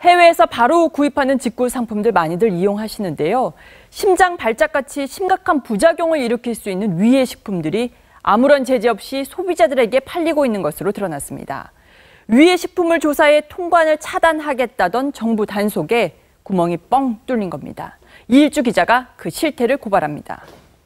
해외에서 바로 구입하는 직구 상품들 많이들 이용하시는데요. 심장 발작같이 심각한 부작용을 일으킬 수 있는 위해 식품들이 아무런 제재 없이 소비자들에게 팔리고 있는 것으로 드러났습니다. 위해 식품을 조사해 통관을 차단하겠다던 정부 단속에 구멍이 뻥 뚫린 겁니다. 이일주 기자가 그 실태를 고발합니다.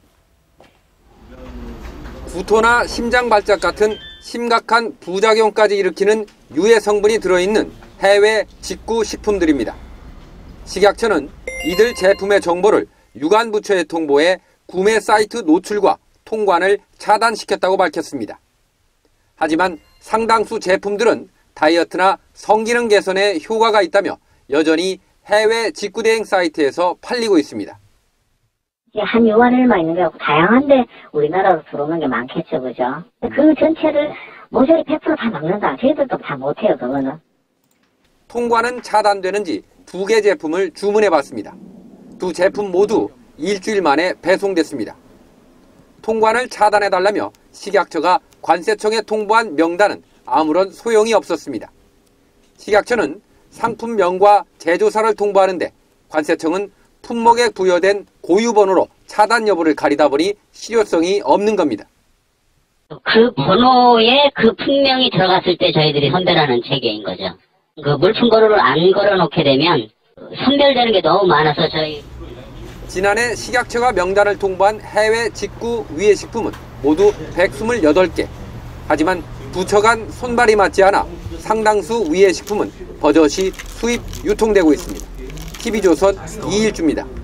구토나 심장 발작 같은 심각한 부작용까지 일으키는 유해 성분이 들어있는 해외 직구 식품들입니다. 식약처는 이들 제품의 정보를 유관부처에 통보해 구매 사이트 노출과 통관을 차단시켰다고 밝혔습니다. 하지만 상당수 제품들은 다이어트나 성기능 개선에 효과가 있다며 여전히 해외 직구 대행 사이트에서 팔리고 있습니다. 한 유관일만 있는 게 다양한데 우리나라로 들어오는 게 많겠죠, 그죠? 그 전체를 모조리 100% 다 막는다. 저희들도 다 못해요, 그거는. 통관은 차단되는지 2개 제품을 주문해봤습니다. 두 제품 모두 일주일 만에 배송됐습니다. 통관을 차단해달라며 식약처가 관세청에 통보한 명단은 아무런 소용이 없었습니다. 식약처는 상품명과 제조사를 통보하는데 관세청은 품목에 부여된 고유번호로 차단 여부를 가리다 보니 실효성이 없는 겁니다. 그 번호에 그 품명이 들어갔을 때 저희들이 선별하는 체계인 거죠. 그 물품 번호를 안 걸어놓게 되면 선별되는 게 너무 많아서 저희. 지난해 식약처가 명단을 통보한 해외 직구 위해 식품은 모두 128개. 하지만 부처 간 손발이 맞지 않아 상당수 위해 식품은 버젓이 수입, 유통되고 있습니다. TV조선 이일주입니다.